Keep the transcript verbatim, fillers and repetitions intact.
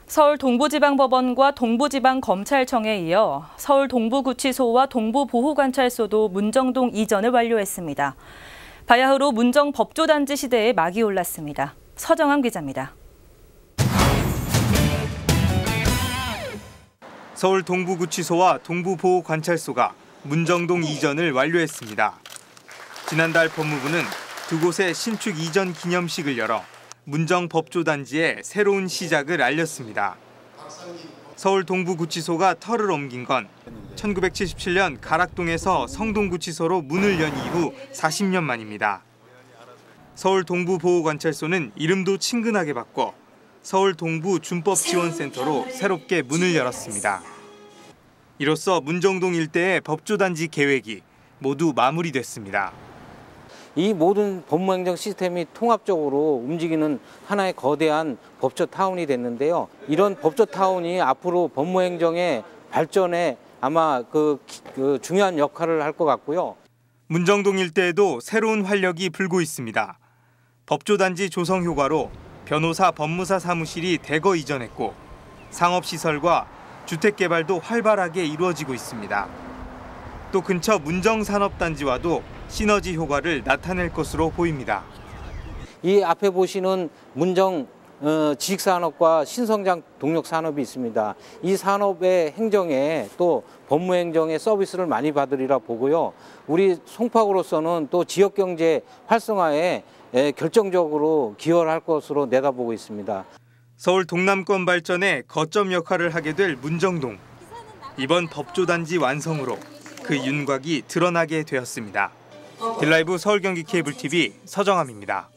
서울 동부지방법원과 동부지방검찰청에 이어 서울 동부구치소와 동부보호관찰소도 문정동 이전을 완료했습니다. 바야흐로 문정 법조단지 시대에 막이 올랐습니다. 서정함 기자입니다. 서울 동부구치소와 동부보호관찰소가 문정동 이전을 완료했습니다. 지난달 법무부는 두 곳의 신축 이전 기념식을 열어 문정 법조단지의 새로운 시작을 알렸습니다. 서울 동부구치소가 터를 옮긴 건 천구백칠십칠 년 가락동에서 성동구치소로 문을 연 이후 사십 년 만입니다. 서울 동부보호관찰소는 이름도 친근하게 바꿔 서울 동부준법지원센터로 새롭게 문을 열었습니다. 이로써 문정동 일대의 법조단지 계획이 모두 마무리됐습니다. 이 모든 법무행정 시스템이 통합적으로 움직이는 하나의 거대한 법조타운이 됐는데요. 이런 법조타운이 앞으로 법무행정의 발전에 아마 그, 그 중요한 역할을 할 것 같고요. 문정동 일대에도 새로운 활력이 불고 있습니다. 법조단지 조성 효과로 변호사 법무사 사무실이 대거 이전했고 상업시설과 주택개발도 활발하게 이루어지고 있습니다. 또 근처 문정산업단지와도 시너지 효과를 나타낼 것으로 보입니다. 이 앞에 보시는 문정 어, 지식산업과 신성장 동력산업이 있습니다. 이 산업의 행정에 또 법무행정의 서비스를 많이 받으리라 보고요. 우리 송파구로서는 또 지역경제 활성화에 에, 결정적으로 기여를 할 것으로 내다보고 있습니다. 서울 동남권 발전에 거점 역할을 하게 될 문정동. 이번 법조단지 완성으로 그 윤곽이 드러나게 되었습니다. 딜라이브 서울 경기 케이블 티비 서정함입니다.